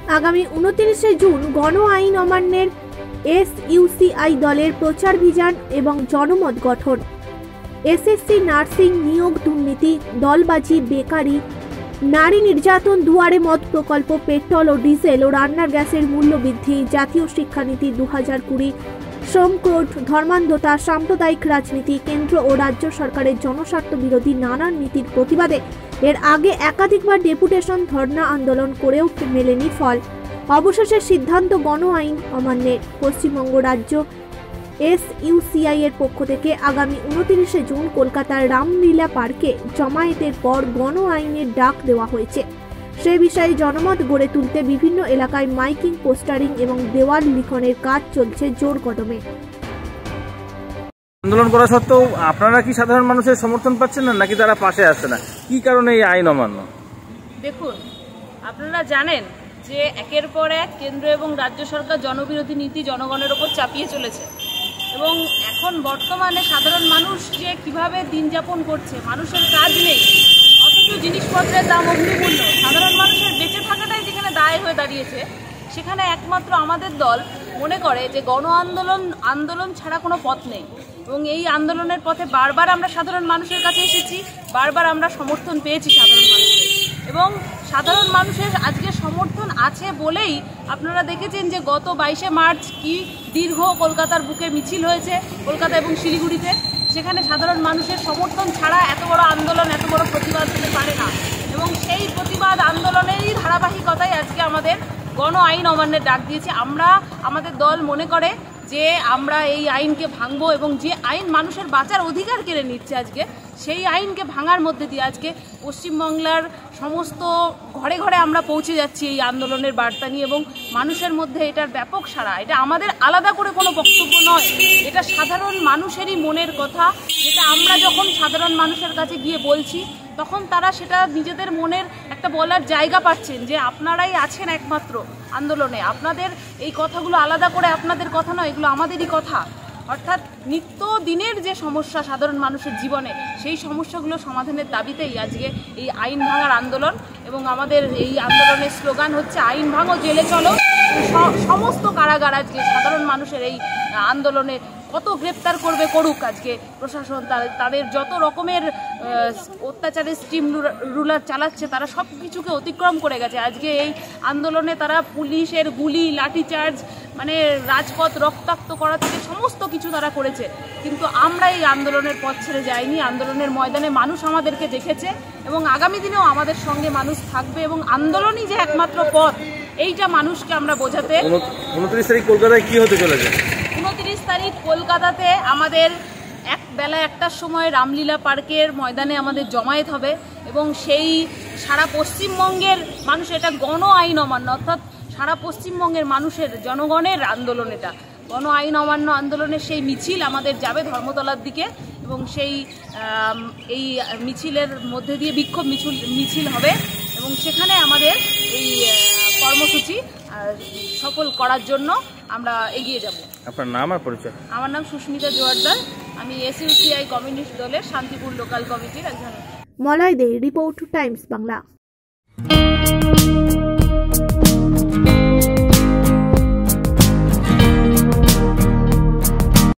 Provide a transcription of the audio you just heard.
আগামী 29শে জুন গণ আইন অমান্যের এসইউসিআই দলের প্রচারাভিযান এবং জনমত গঠন। এসএসসি নার্সিং নিয়োগ দুর্নীতি, দলবাজি, বেকারি, নারী নির্যাতন, দুয়ারে মত প্রকল্প, পেট্রোল ও ডিজেল ও রান্নার গ্যাসের মূল্য বৃদ্ধি, জাতীয় শিক্ষানীতি 2020, শ্রম কোড, ধর্মান্ধতা, সাম্প্রদায়িক রাজনীতি, কেন্দ্র ও রাজ্য সরকারের জনস্বার্থ বিরোধী নানান নীতির প্রতিবাদে এর আগে একাধিকবার ডেপুটেশন, ধর্ণা আন্দোলন করেও মেলেনি ফল। অবশেষে সিদ্ধান্ত গণ আইন অমান্যের। পশ্চিমবঙ্গ রাজ্য এসইউসিআই এর পক্ষ থেকে আগামী 29শে জুন কলকাতার রামলীলা পার্কে জমায়েতের পর গণ আইনের ডাক দেওয়া হয়েছে। সে বিষয়ে জনমত গড়ে তুলতে বিভিন্ন এলাকায় মাইকিং, পোস্টারিং এবং দেওয়াল লিখনের কাজ চলছে জোর কদমে। আন্দোলন করা সত্ত্বেও আপনারা কি সাধারণ মানুষের সমর্থন পাচ্ছেন না, নাকি তারা পাশে আসছে না? কি কারণে এই আইন অমান্য? দেখুন, আপনারা জানেন যে একের পর এক কেন্দ্র এবং রাজ্য সরকার জনবিরোধী নীতি জনগণের ওপর চাপিয়ে চলেছে এবং এখন বর্তমানে সাধারণ মানুষ যে কিভাবে দিন যাপন করছে, মানুষের কাজ নেই, অথচ জিনিসপত্রের দাম অগ্নিমূল্য, সাধারণ মানুষের বেঁচে থাকাটাই যেখানে দায় হয়ে দাঁড়িয়েছে, সেখানে একমাত্র আমাদের দল মনে করে যে গণ আন্দোলন ছাড়া কোনো পথ নেই। এবং এই আন্দোলনের পথে বারবার আমরা সাধারণ মানুষের কাছে এসেছি, বারবার আমরা সমর্থন পেয়েছি সাধারণ মানুষের, এবং সাধারণ মানুষের আজকে সমর্থন আছে বলেই আপনারা দেখেছেন যে গত 22শে মার্চ কি দীর্ঘ কলকাতার বুকে মিছিল হয়েছে, কলকাতা এবং শিলিগুড়িতে। সেখানে সাধারণ মানুষের সমর্থন ছাড়া এত বড় আন্দোলন, এত বড় প্রতিবাদ হতে পারে না। এবং সেই প্রতিবাদ আন্দোলনেরই ধারাবাহিকতায় আজকে আমাদের গণ আইন অমান্যের ডাক দিয়েছে। আমাদের দল মনে করে যে আমরা এই আইনকে ভাঙবো এবং যে আইন মানুষের বাঁচার অধিকার কেড়ে নিচ্ছে আজকে, সেই আইনকে ভাঙার মধ্যে দিয়ে আজকে পশ্চিমবাংলার সমস্ত ঘরে ঘরে আমরা পৌঁছে যাচ্ছি এই আন্দোলনের বার্তা নিয়ে, এবং মানুষের মধ্যে এটার ব্যাপক সাড়া। এটা আমাদের আলাদা করে কোনো বক্তব্য নয়, এটা সাধারণ মানুষেরই মনের কথা, যেটা আমরা যখন সাধারণ মানুষের কাছে গিয়ে বলছি তখন তারা সেটা নিজেদের মনের একটা বলার জায়গা পাচ্ছেন যে আপনারাই আছেন একমাত্র আন্দোলনে, আপনাদের এই কথাগুলো আলাদা করে আপনাদের কথা নয়, এগুলো আমাদেরই কথা। অর্থাৎ নিত্য দিনের যে সমস্যা সাধারণ মানুষের জীবনে, সেই সমস্যাগুলো সমাধানের দাবিতেই আজকে এই আইন ভাঙার আন্দোলন। এবং আমাদের এই আন্দোলনের স্লোগান হচ্ছে আইন ভাঙো, জেলে চলো। সমস্ত কারাগার আজকে সাধারণ মানুষের এই আন্দোলনে কত গ্রেপ্তার করবে করুক, আজকে প্রশাসন তাদের যত রকমের অত্যাচারের স্টিম রুলার চালাচ্ছে, তারা সব কিছুকে অতিক্রম করে গেছে। আজকে এই আন্দোলনে তারা পুলিশের গুলি, লাঠিচার্জ, মানে রাজপথ রক্তাক্ত করা থেকে সমস্ত কিছু তারা করেছে, কিন্তু আমরা এই আন্দোলনের পথ ছেড়ে যাইনি। আন্দোলনের ময়দানে মানুষ আমাদেরকে দেখেছে এবং আগামী দিনেও আমাদের সঙ্গে মানুষ থাকবে, এবং আন্দোলনই যে একমাত্র পথ, এইটা মানুষকে আমরা বোঝাতে। 29 তারিখ কলকাতায় কি হতে চলেছে? 29 তারিখ কলকাতাতে আমাদের বেলা 1টার সময় রামলীলা পার্কের ময়দানে আমাদের জমায়েত হবে, এবং সেই সারা পশ্চিমবঙ্গের মানুষ, এটা গণ আইন অমান্য, অর্থাৎ সারা পশ্চিমবঙ্গের মানুষের, জনগণের আন্দোলন। এটা গণ আইন অমান্য আন্দোলনের সেই মিছিল আমাদের যাবে ধর্মতলার দিকে, এবং এই মিছিলের মধ্যে দিয়ে বিক্ষোভ মিছিল হবে, এবং সেখানে আমাদের এই কর্মসূচি সফল করার জন্য আমরা এগিয়ে যাব। আপনার নাম আর পরিচয়? আমার নাম সুস্মিতা জোয়ারদার, আমি এসইউসিআই কমিউনিস্ট দলের শান্তিপুর লোকাল কমিটির একজন। Malay De, report Times Bangla.